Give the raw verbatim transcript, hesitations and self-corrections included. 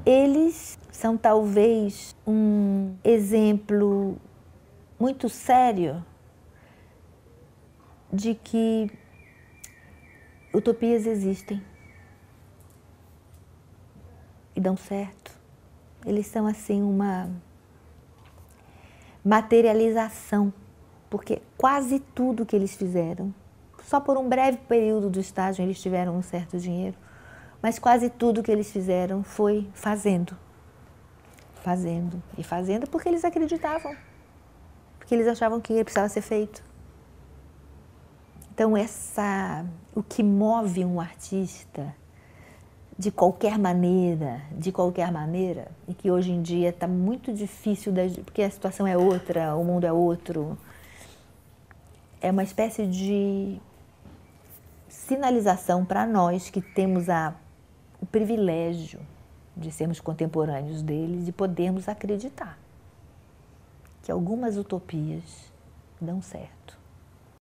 Eles são talvez um exemplo muito sério de que utopias existem e dão certo. Eles são assim uma materialização, porque quase tudo que eles fizeram, só por um breve período do estágio eles tiveram um certo dinheiro, mas quase tudo que eles fizeram foi fazendo, fazendo e fazendo porque eles acreditavam, porque eles achavam que precisava ser feito. Então essa, o que move um artista de qualquer maneira, de qualquer maneira, e que hoje em dia está muito difícil, porque a situação é outra, o mundo é outro, é uma espécie de sinalização para nós que temos a, o privilégio de sermos contemporâneos deles, de podermos acreditar que algumas utopias dão certo.